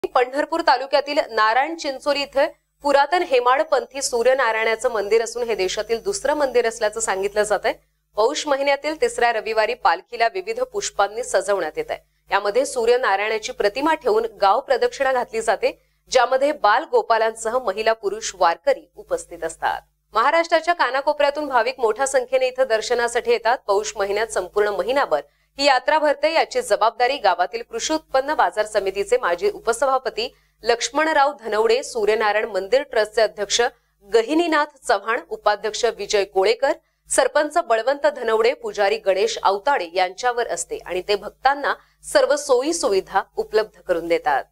पंढरपूर तालुक्यातील नारायण चिंचोली इथे पुरातन हेमाडपंथी सूर्यनारायणाचं मंदिर असून हे देशातील दुसरं मंदिर असल्याचं सांगितलं जात आहे। पौष महिन्यातील तिसऱ्या रविवारी पालखीला विविध पुष्पांनी सजवण्यात येत आहे। यामध्ये सूर्यनारायणाची प्रतिमा ठेवून गाव प्रदक्षिणा घातली जाते, ज्यामध्ये बाल गोपालांसह महिला पुरुष वारकरी उपस्थित असतात। महाराष्ट्राच्या कानाकोपऱ्यातून भाविक मोठ्या संख्येने इथं दर्शनासाठी येतात। पौष महिन्यात संपूर्ण महिनाभर ही यात्रा भरते, याची जबाबदारी गावातील कृषी उत्पन्न बाजार समितीचे माजी उपसभापती लक्ष्मणराव धनवडे, सूर्यनारायण मंदिर ट्रस्टचे अध्यक्ष गहिनीनाथ चव्हाण, उपाध्यक्ष विजय कोळेकर, सरपंच बळवंत धनवडे, पुजारी गणेश आवताडे यांच्यावर असते आणि ते भक्तांना सर्व सोयी सुविधा उपलब्ध करून देतात।